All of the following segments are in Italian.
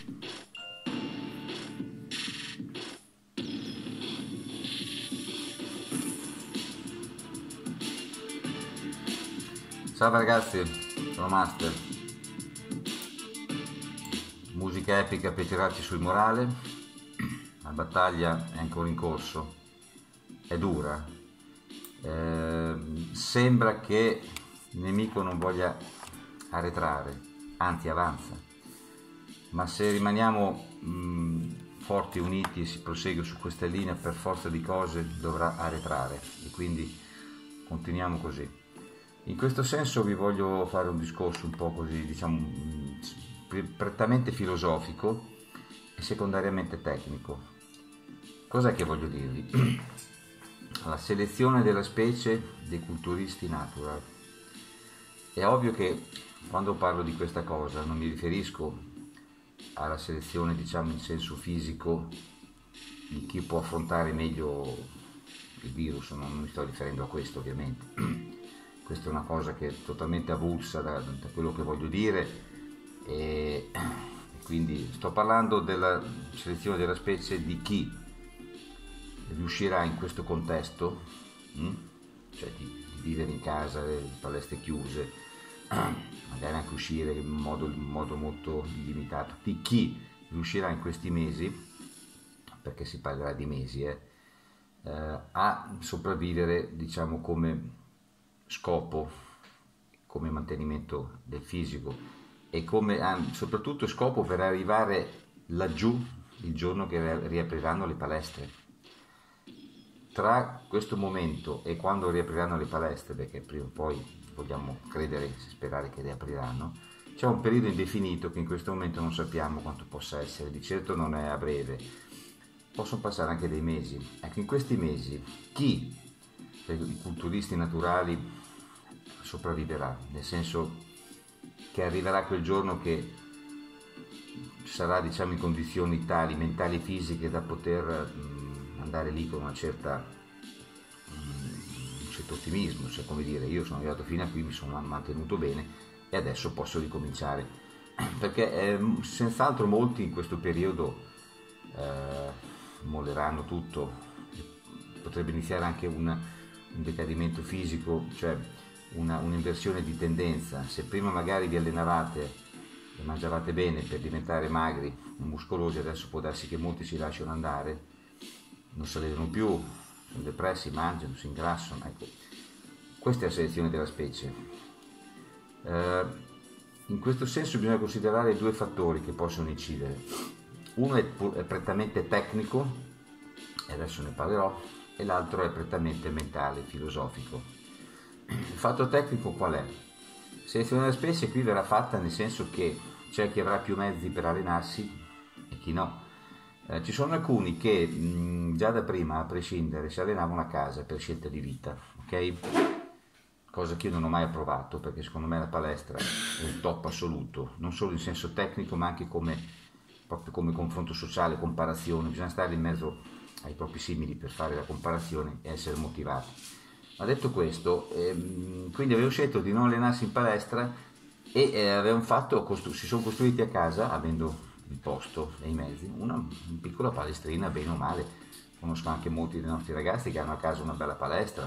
Salve ragazzi, sono Master. Musica epica per tirarci sul morale. La battaglia è ancora in corso, è dura. Sembra che il nemico non voglia arretrare, anzi avanza. Ma se rimaniamo forti, uniti e si prosegue su questa linea, per forza di cose dovrà arretrare, e quindi continuiamo così. In questo senso vi voglio fare un discorso un po' così, diciamo, prettamente filosofico e secondariamente tecnico. Cos'è che voglio dirvi? La selezione della specie dei culturisti natural. È ovvio che quando parlo di questa cosa non mi riferisco alla selezione, diciamo, in senso fisico di chi può affrontare meglio il virus, non mi sto riferendo a questo ovviamente. Questa è una cosa che è totalmente avulsa da quello che voglio dire, e quindi sto parlando della selezione della specie di chi riuscirà in questo contesto, cioè di vivere in casa, palestre chiuse, magari anche uscire in modo molto limitato, di chi riuscirà in questi mesi, perché si parlerà di mesi, a sopravvivere, diciamo, come scopo, come mantenimento del fisico e come soprattutto scopo per arrivare laggiù il giorno che riapriranno le palestre. Tra questo momento e quando riapriranno le palestre, perché prima o poi vogliamo credere, sperare che riapriranno, c'è un periodo indefinito che in questo momento non sappiamo quanto possa essere, di certo non è a breve, possono passare anche dei mesi. Ecco, in questi mesi chi, i culturisti naturali, sopravviverà, nel senso che arriverà quel giorno che sarà, diciamo, in condizioni tali, mentali e fisiche, da poter andare lì con un certo ottimismo, cioè, come dire, io sono arrivato fino a qui, mi sono mantenuto bene e adesso posso ricominciare, perché senz'altro molti in questo periodo molleranno tutto, potrebbe iniziare anche un decadimento fisico, cioè un'inversione di tendenza. Se prima magari vi allenavate e mangiavate bene per diventare magri e muscolosi, adesso può darsi che molti si lasciano andare, non si allenano più, sono depressi, mangiano, si ingrassano. Ecco, questa è la selezione della specie. In questo senso bisogna considerare due fattori che possono incidere. Uno è prettamente tecnico, e adesso ne parlerò, e l'altro è prettamente mentale, filosofico. Il fatto tecnico qual è? La selezione della specie qui verrà fatta nel senso che c'è chi avrà più mezzi per allenarsi e chi no. Ci sono alcuni che già da prima, a prescindere, si allenavano a casa per scelta di vita, ok? Cosa che io non ho mai approvato, perché secondo me la palestra è il top assoluto, non solo in senso tecnico ma anche proprio come confronto sociale, comparazione. Bisogna stare in mezzo ai propri simili per fare la comparazione e essere motivati. Ma detto questo, quindi avevo scelto di non allenarsi in palestra e avevano si sono costruiti a casa, avendo il posto e i mezzi, una piccola palestrina, bene o male. Conosco anche molti dei nostri ragazzi che hanno a casa una bella palestra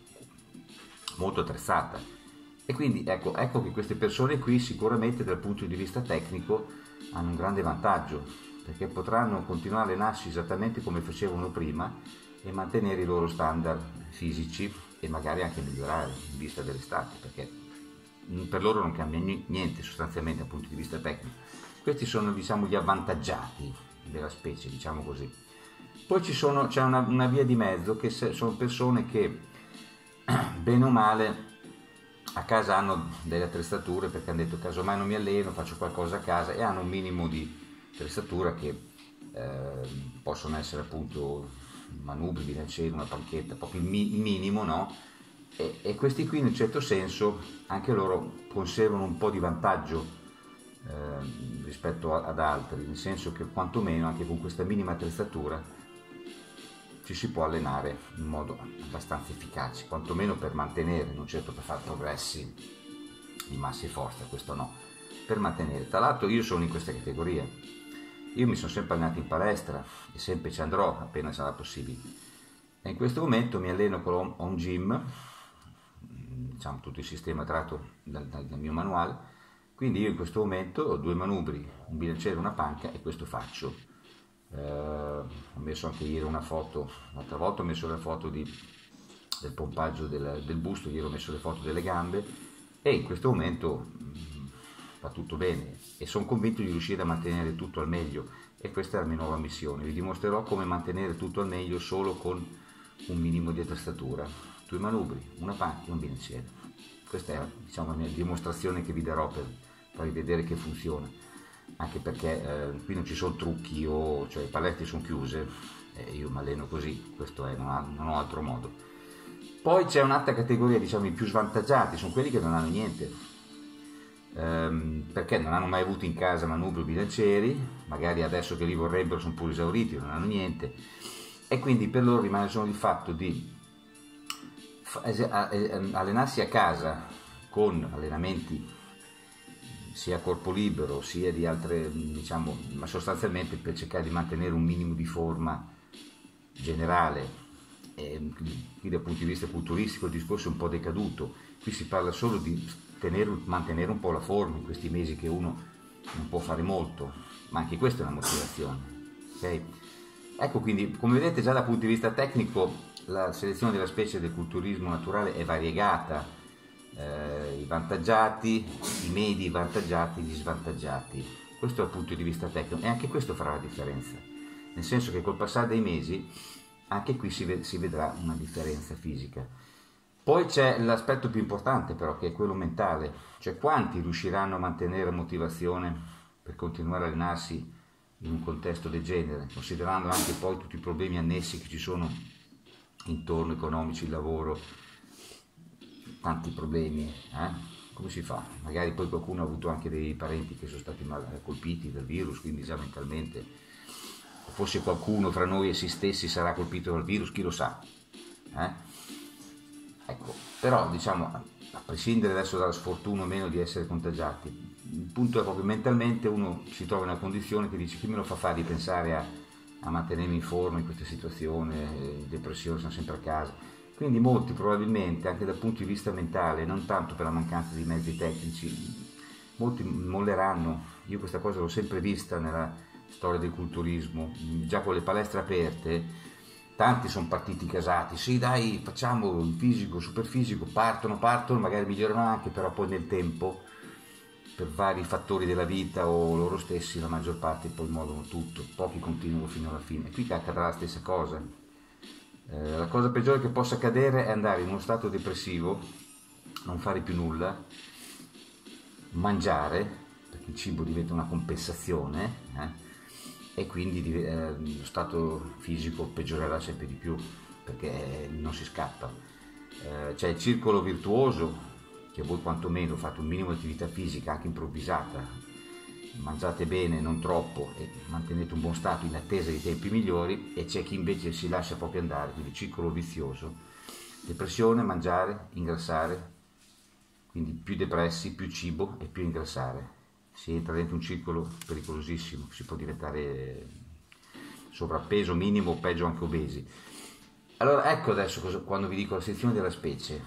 molto attrezzata, e quindi ecco che queste persone qui sicuramente dal punto di vista tecnico hanno un grande vantaggio, perché potranno continuare a allenarsi esattamente come facevano prima e mantenere i loro standard fisici e magari anche migliorare in vista dell'estate, perché per loro non cambia niente sostanzialmente dal punto di vista tecnico. Questi sono, diciamo, gli avvantaggiati della specie, diciamo così. Poi c'è una via di mezzo, che sono persone che bene o male a casa hanno delle attrezzature, perché hanno detto casomai non mi alleno, faccio qualcosa a casa, e hanno un minimo di attrezzatura che possono essere appunto manubri nel cielo, una panchetta, proprio il minimo, no? E questi qui in un certo senso anche loro conservano un po' di vantaggio rispetto ad altri, nel senso che quantomeno anche con questa minima attrezzatura ci si può allenare in modo abbastanza efficace, quantomeno per mantenere, non certo per fare progressi di massa e forza, questo no, per mantenere. Tra l'altro io sono in questa categoria, Io mi sono sempre allenato in palestra e sempre ci andrò appena sarà possibile. E in questo momento mi alleno con Home Gym, diciamo tutto il sistema tratto dal mio manuale, quindi io in questo momento ho 2 manubri, un bilanciere e una panca e questo faccio. Ho messo anche ieri una foto, l'altra volta ho messo la foto del pompaggio del busto, ieri ho messo le foto delle gambe e in questo momento va tutto bene e sono convinto di riuscire a mantenere tutto al meglio e questa è la mia nuova missione. Vi dimostrerò come mantenere tutto al meglio solo con un minimo di attrezzatura, 2 manubri, una panca e un bilanciere. Questa è, diciamo, la mia dimostrazione che vi darò per farvi vedere che funziona, anche perché qui non ci sono trucchi cioè le palestre sono chiuse e io mi alleno così, questo è, non ho altro modo. Poi c'è un'altra categoria, diciamo i più svantaggiati, sono quelli che non hanno niente, perché non hanno mai avuto in casa manubri o bilancieri, magari adesso che li vorrebbero sono pure esauriti, non hanno niente, e quindi per loro rimane solo il fatto di allenarsi a casa con allenamenti sia a corpo libero sia di altre, diciamo, ma sostanzialmente per cercare di mantenere un minimo di forma generale. E qui dal punto di vista culturistico il discorso è un po' decaduto, qui si parla solo di mantenere un po' la forma in questi mesi che uno non può fare molto, ma anche questa è una motivazione, ok? Ecco, quindi come vedete già dal punto di vista tecnico la selezione della specie del culturismo naturale è variegata, i vantaggiati, i medi, i vantaggiati, gli svantaggiati. Questo dal punto di vista tecnico e anche questo farà la differenza, nel senso che col passare dei mesi anche qui si vedrà una differenza fisica. Poi c'è l'aspetto più importante però, che è quello mentale, cioè quanti riusciranno a mantenere motivazione per continuare a allenarsi in un contesto del genere, considerando anche poi tutti i problemi annessi che ci sono intorno, economici, il lavoro, tanti problemi, come si fa? Magari poi qualcuno ha avuto anche dei parenti che sono stati colpiti dal virus, quindi già mentalmente, o forse qualcuno fra noi e si stessi sarà colpito dal virus, chi lo sa, Ecco, però diciamo, a prescindere adesso dalla sfortuna o meno di essere contagiati, il punto è proprio mentalmente uno si trova in una condizione che dice chi me lo fa fare di pensare a mantenermi in forma in questa situazione, depressione, sono sempre a casa. Quindi molti probabilmente anche dal punto di vista mentale, non tanto per la mancanza di mezzi tecnici, molti molleranno. Io questa cosa l'ho sempre vista nella storia del culturismo, già con le palestre aperte, tanti sono partiti casati, sì dai facciamo il fisico, super fisico, partono, magari migliorano anche, però poi nel tempo, per vari fattori della vita o loro stessi, la maggior parte poi mollano tutto, pochi continuano fino alla fine. E qui accadrà la stessa cosa. La cosa peggiore che possa accadere è andare in uno stato depressivo, non fare più nulla, mangiare, perché il cibo diventa una compensazione, e quindi lo stato fisico peggiorerà sempre di più, perché non si scappa. C'è il circolo virtuoso, che voi quantomeno fate un minimo di attività fisica, anche improvvisata, mangiate bene, non troppo, e mantenete un buon stato in attesa di tempi migliori, e c'è chi invece si lascia proprio andare, quindi circolo vizioso, depressione, mangiare, ingrassare, quindi più depressi, più cibo e più ingrassare. Si entra dentro un circolo pericolosissimo, si può diventare sovrappeso minimo o peggio anche obesi. Allora ecco adesso quando vi dico la selezione della specie,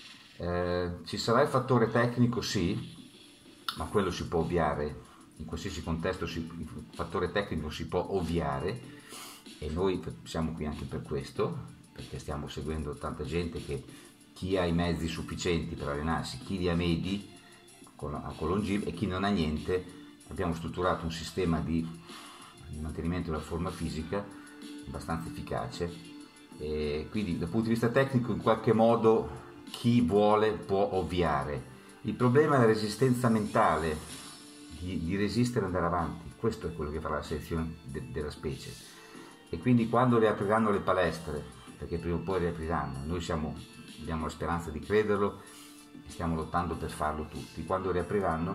ci sarà il fattore tecnico, sì, ma quello si può ovviare. In qualsiasi contesto il fattore tecnico si può ovviare e noi siamo qui anche per questo, perché stiamo seguendo tanta gente che chi ha i mezzi sufficienti per allenarsi, chi li ha medi con Home Gym e chi non ha niente, abbiamo strutturato un sistema di mantenimento della forma fisica abbastanza efficace, e quindi dal punto di vista tecnico in qualche modo chi vuole può ovviare. Il problema è la resistenza mentale, di resistere e andare avanti. Questo è quello che farà la selezione della specie, e quindi quando riapriranno le palestre, perché prima o poi riapriranno, noi abbiamo la speranza di crederlo e stiamo lottando per farlo tutti, quando riapriranno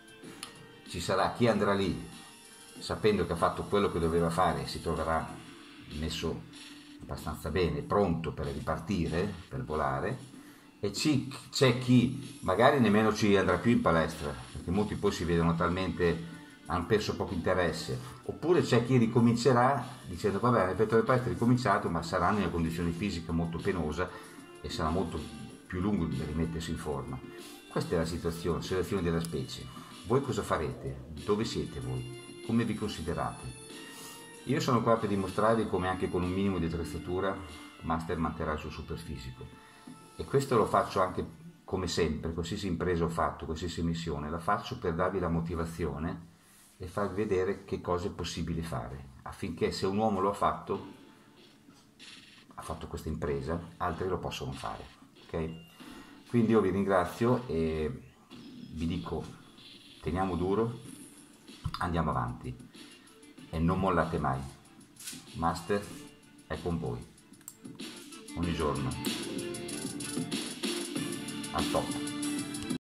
ci sarà chi andrà lì sapendo che ha fatto quello che doveva fare e si troverà messo abbastanza bene, pronto per ripartire, per volare, e c'è chi magari nemmeno ci andrà più in palestra, perché molti poi si vedono talmente hanno perso poco interesse, oppure c'è chi ricomincerà dicendo vabbè, ripeto le palestre, ricominciato, ma saranno in una condizione fisica molto penosa e sarà molto più lungo di rimettersi in forma. Questa è la situazione, selezione della specie. Voi cosa farete? Dove siete voi? Come vi considerate? Io sono qua per dimostrarvi come anche con un minimo di attrezzatura Master manterrà il suo superfisico, e questo lo faccio anche come sempre, qualsiasi impresa ho fatto, qualsiasi missione, la faccio per darvi la motivazione e farvi vedere che cosa è possibile fare, affinché se un uomo lo ha fatto questa impresa, altri lo possono fare, ok? Quindi io vi ringrazio e vi dico, teniamo duro, andiamo avanti e non mollate mai. Master è con voi ogni giorno al top.